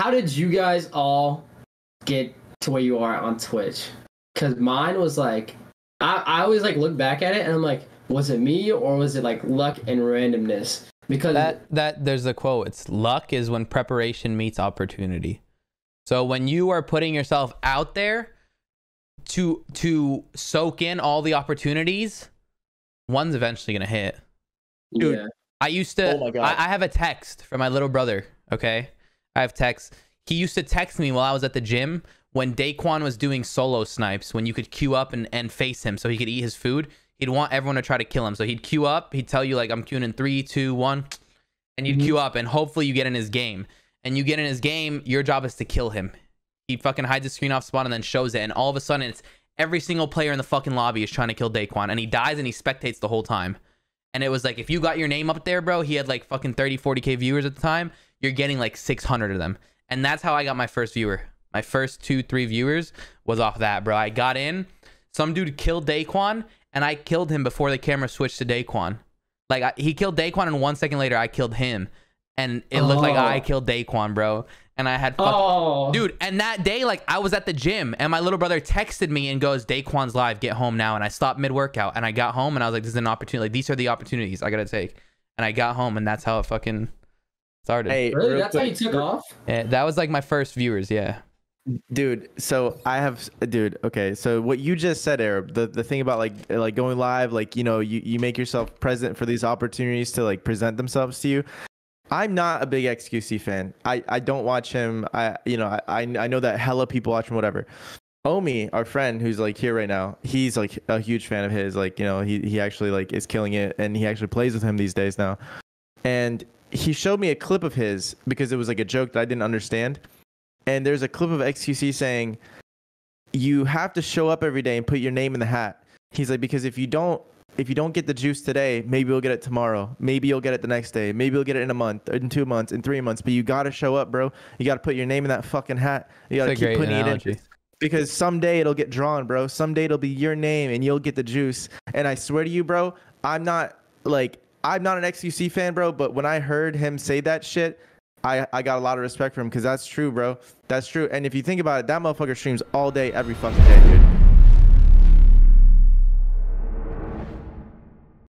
how did you guys all get to where you are on Twitch? Because mine was like, I always like look back at it and I'm like, was it me or was it like luck and randomness? Because that there's a quote. It's luck is when preparation meets opportunity. So when you are putting yourself out there to soak in all the opportunities, one's eventually gonna hit. Dude, yeah. I used to. Oh my God. I have a text from my little brother. Okay, I have text. He used to text me while I was at the gym when Daquan was doing solo snipes, when you could queue up and face him so he could eat his food. He'd want everyone to try to kill him. So he'd queue up. He'd tell you, like, I'm queuing in 3, 2, 1. And you'd queue up. And hopefully you get in his game. And you get in his game, your job is to kill him. He fucking hides the screen off spawn and then shows it. And all of a sudden, it's every single player in the fucking lobby is trying to kill Daquan. And he dies and he spectates the whole time. And it was like, if you got your name up there, bro, he had like fucking 30, 40K viewers at the time. You're getting like 600 of them. And that's how I got my first viewer. My first 2, 3 viewers was off that, bro. I got in. Some dude killed Daquan. And I killed him before the camera switched to Daquan. Like, he killed Daquan, and 1 second later, I killed him. And it looked like I killed Daquan, bro. And I had... Dude, and that day, like, I was at the gym, and my little brother texted me and goes, Daquan's live, get home now. And I stopped mid-workout, and I got home, and I was like, this is an opportunity. Like, these are the opportunities I gotta take. And I got home, and that's how it fucking started. Hey, really? That's how you took off? Yeah, that was, like, my first viewers, yeah. Dude, so I have, dude, okay, so what you just said, Arab, the thing about like going live, like, you know, you make yourself present for these opportunities to like present themselves to you. I'm not a big XQC fan. I don't watch him. I know that hella people watch him, whatever. Omi, our friend who's like here right now, he's like a huge fan of his. Like, you know, he actually like is killing it, and he actually plays with him these days now. And he showed me a clip of his because it was like a joke that I didn't understand. And there's a clip of XQC saying, you have to show up every day and put your name in the hat. He's like, because if you don't get the juice today, maybe you'll get it tomorrow. Maybe you'll get it the next day. Maybe you'll get it in a month, in 2 months, in 3 months. But you got to show up, bro. You got to put your name in that fucking hat. You got to keep putting it in. Because someday it'll get drawn, bro. Someday it'll be your name and you'll get the juice. And I swear to you, bro, I'm not an XQC fan, bro. But when I heard him say that shit, I got a lot of respect for him because that's true, bro. That's true. And if you think about it, that motherfucker streams all day, every fucking day, dude.